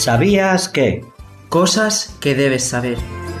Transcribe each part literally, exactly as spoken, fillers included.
¿Sabías que? Cosas que debes saber.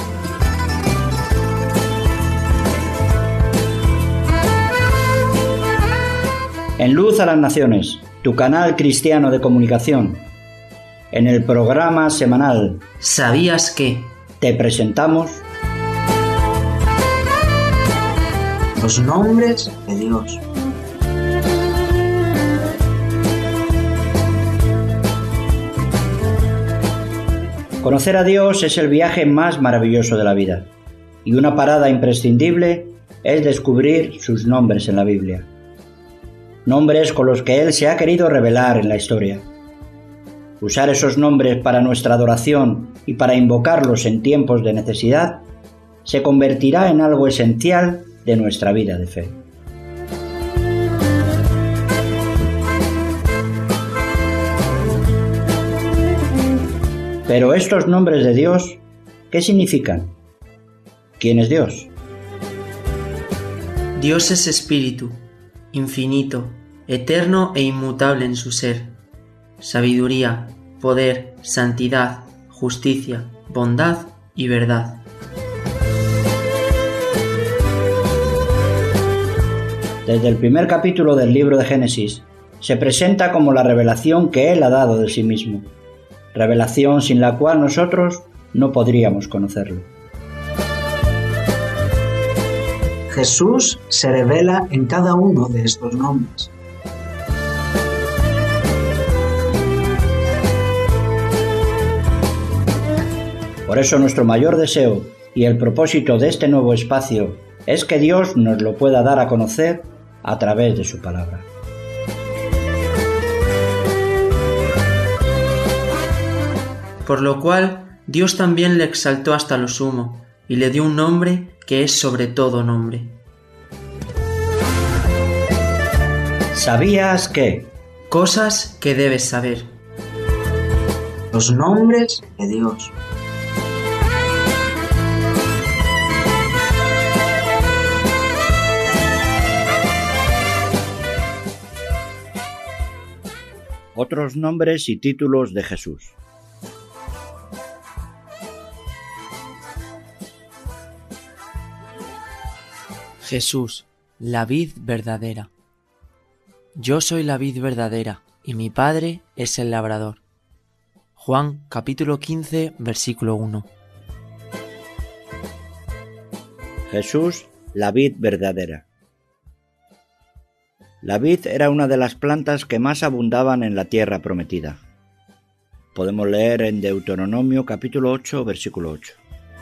En Luz a las Naciones, tu canal cristiano de comunicación. En el programa semanal ¿Sabías que? Te presentamos Los nombres de Dios. Conocer a Dios es el viaje más maravilloso de la vida, y una parada imprescindible es descubrir sus nombres en la Biblia. Nombres con los que Él se ha querido revelar en la historia. Usar esos nombres para nuestra adoración y para invocarlos en tiempos de necesidad se convertirá en algo esencial de nuestra vida de fe. Pero estos nombres de Dios, ¿qué significan? ¿Quién es Dios? Dios es espíritu, infinito, eterno e inmutable en su ser. Sabiduría, poder, santidad, justicia, bondad y verdad. Desde el primer capítulo del libro de Génesis, se presenta como la revelación que Él ha dado de sí mismo, revelación sin la cual nosotros no podríamos conocerlo. Jesús se revela en cada uno de estos nombres. Por eso nuestro mayor deseo y el propósito de este nuevo espacio es que Dios nos lo pueda dar a conocer a través de su palabra. Por lo cual, Dios también le exaltó hasta lo sumo, y le dio un nombre que es sobre todo nombre. ¿Sabías que? Cosas que debes saber. Los nombres de Dios. Otros nombres y títulos de Jesús. Jesús, la vid verdadera. Yo soy la vid verdadera, y mi Padre es el labrador. Juan capítulo quince, versículo uno. Jesús, la vid verdadera. La vid era una de las plantas que más abundaban en la tierra prometida. Podemos leer en Deuteronomio capítulo ocho, versículo ocho.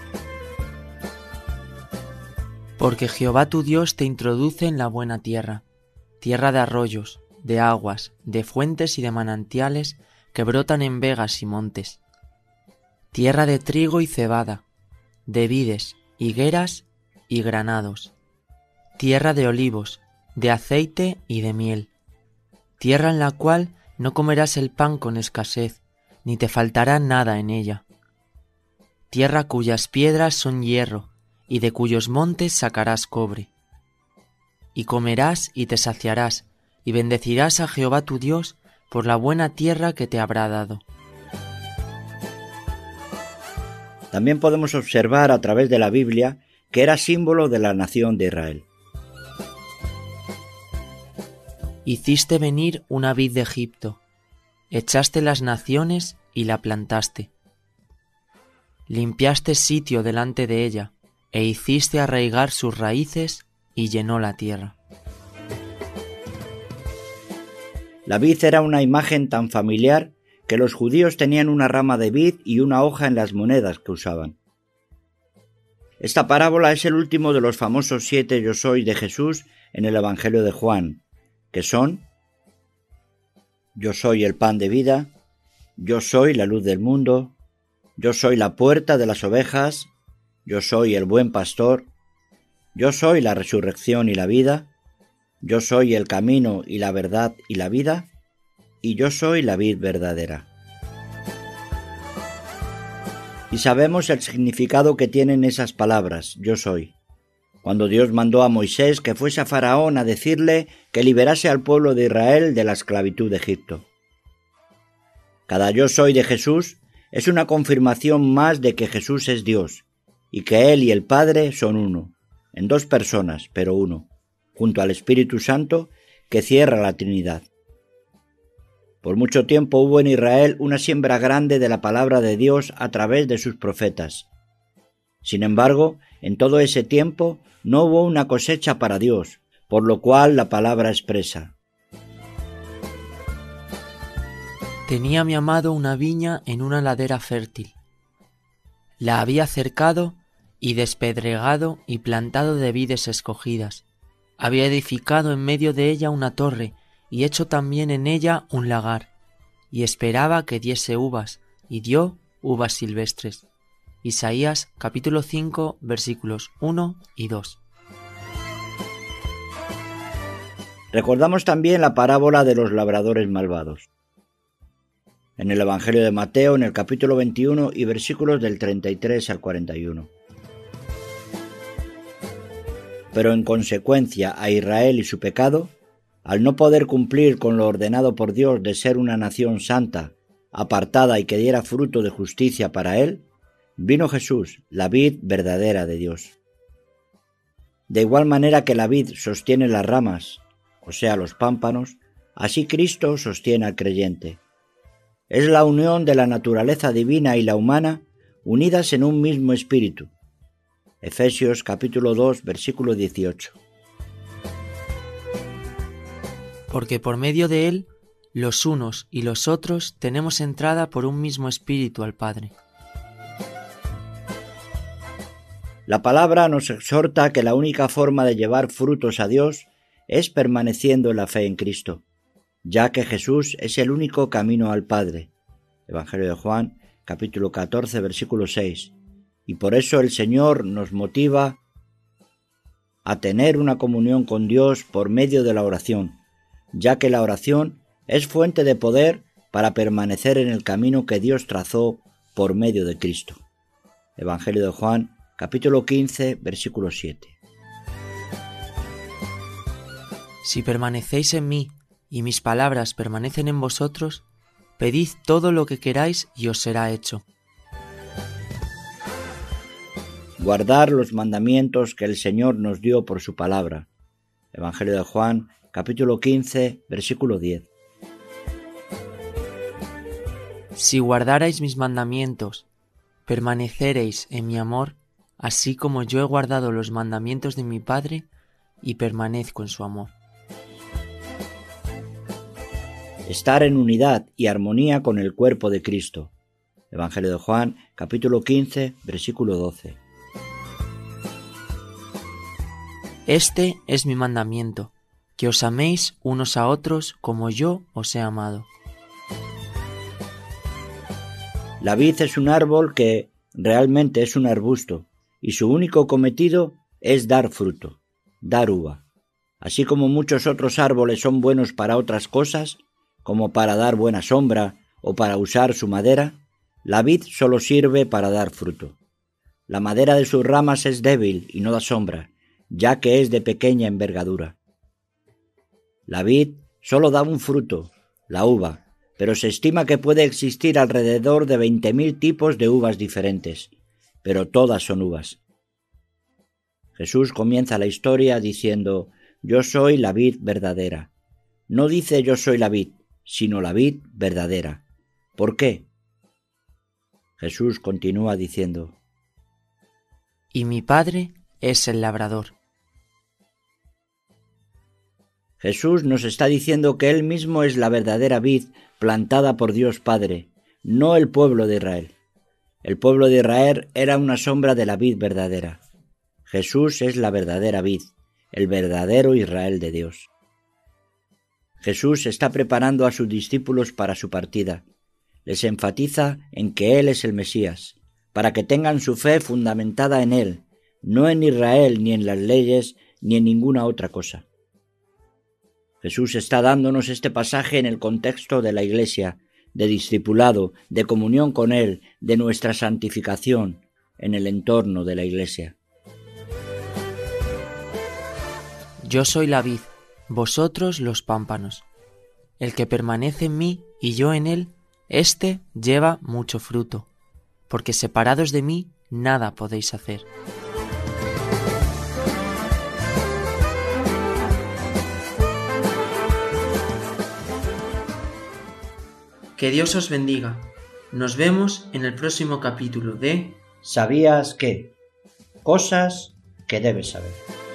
Porque Jehová tu Dios te introduce en la buena tierra, tierra de arroyos, de aguas, de fuentes y de manantiales que brotan en vegas y montes, tierra de trigo y cebada, de vides, higueras y granados, tierra de olivos, de aceite y de miel, tierra en la cual no comerás el pan con escasez, ni te faltará nada en ella, tierra cuyas piedras son hierro, y de cuyos montes sacarás cobre. Y comerás y te saciarás, y bendecirás a Jehová tu Dios por la buena tierra que te habrá dado. También podemos observar a través de la Biblia que era símbolo de la nación de Israel. Hiciste venir una vid de Egipto, echaste las naciones y la plantaste. Limpiaste sitio delante de ella, e hiciste arraigar sus raíces y llenó la tierra. La vid era una imagen tan familiar que los judíos tenían una rama de vid y una hoja en las monedas que usaban. Esta parábola es el último de los famosos siete yo soy de Jesús en el Evangelio de Juan, que son: yo soy el pan de vida, yo soy la luz del mundo, yo soy la puerta de las ovejas, yo soy el buen pastor, yo soy la resurrección y la vida, yo soy el camino y la verdad y la vida, y yo soy la vid verdadera. Y sabemos el significado que tienen esas palabras, yo soy. Cuando Dios mandó a Moisés que fuese a Faraón a decirle que liberase al pueblo de Israel de la esclavitud de Egipto. Cada yo soy de Jesús es una confirmación más de que Jesús es Dios y que Él y el Padre son uno, en dos personas, pero uno, junto al Espíritu Santo que cierra la Trinidad. Por mucho tiempo hubo en Israel una siembra grande de la palabra de Dios a través de sus profetas. Sin embargo, en todo ese tiempo no hubo una cosecha para Dios, por lo cual la palabra expresa: Tenía mi amado una viña en una ladera fértil. La había cercado y despedregado y plantado de vides escogidas. Había edificado en medio de ella una torre y hecho también en ella un lagar, y esperaba que diese uvas, y dio uvas silvestres. Isaías capítulo cinco versículos uno y dos. Recordamos también la parábola de los labradores malvados. En el Evangelio de Mateo, en el capítulo veintiuno y versículos del treinta y tres al cuarenta y uno. Pero en consecuencia a Israel y su pecado, al no poder cumplir con lo ordenado por Dios de ser una nación santa, apartada y que diera fruto de justicia para él, vino Jesús, la vid verdadera de Dios. De igual manera que la vid sostiene las ramas, o sea, los pámpanos, así Cristo sostiene al creyente. Es la unión de la naturaleza divina y la humana unidas en un mismo espíritu. Efesios capítulo dos, versículo dieciocho. Porque por medio de él, los unos y los otros tenemos entrada por un mismo espíritu al Padre. La palabra nos exhorta que la única forma de llevar frutos a Dios es permaneciendo en la fe en Cristo, ya que Jesús es el único camino al Padre. Evangelio de Juan, capítulo catorce, versículo seis. Y por eso el Señor nos motiva a tener una comunión con Dios por medio de la oración, ya que la oración es fuente de poder para permanecer en el camino que Dios trazó por medio de Cristo. Evangelio de Juan, capítulo quince, versículo siete. Si permanecéis en mí y mis palabras permanecen en vosotros, pedid todo lo que queráis y os será hecho. Guardar los mandamientos que el Señor nos dio por su palabra. Evangelio de Juan, capítulo quince, versículo diez. Si guardarais mis mandamientos, permaneceréis en mi amor, así como yo he guardado los mandamientos de mi Padre y permanezco en su amor. Estar en unidad y armonía con el cuerpo de Cristo. Evangelio de Juan, capítulo quince, versículo doce. Este es mi mandamiento, que os améis unos a otros como yo os he amado. La vid es un árbol que realmente es un arbusto, y su único cometido es dar fruto, dar uva. Así como muchos otros árboles son buenos para otras cosas, como para dar buena sombra o para usar su madera, la vid solo sirve para dar fruto. La madera de sus ramas es débil y no da sombra, ya que es de pequeña envergadura. La vid solo da un fruto, la uva, pero se estima que puede existir alrededor de veinte mil tipos de uvas diferentes, pero todas son uvas. Jesús comienza la historia diciendo: «Yo soy la vid verdadera». No dice «yo soy la vid», sino la vid verdadera. ¿Por qué? Jesús continúa diciendo: «Y mi Padre es el labrador». Jesús nos está diciendo que Él mismo es la verdadera vid plantada por Dios Padre, no el pueblo de Israel. El pueblo de Israel era una sombra de la vid verdadera. Jesús es la verdadera vid, el verdadero Israel de Dios. Jesús está preparando a sus discípulos para su partida. Les enfatiza en que Él es el Mesías, para que tengan su fe fundamentada en Él, no en Israel, ni en las leyes, ni en ninguna otra cosa. Jesús está dándonos este pasaje en el contexto de la Iglesia, de discipulado, de comunión con Él, de nuestra santificación, en el entorno de la Iglesia. Yo soy la vid, vosotros los pámpanos. El que permanece en mí y yo en él, Este lleva mucho fruto, porque separados de mí nada podéis hacer. Que Dios os bendiga. Nos vemos en el próximo capítulo de ¿Sabías qué? Cosas que debes saber.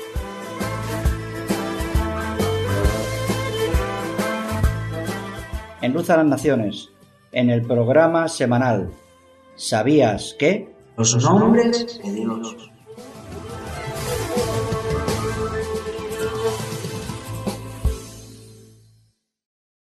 En Luz a las Naciones, en el programa semanal ¿Sabías qué? Los nombres de Dios.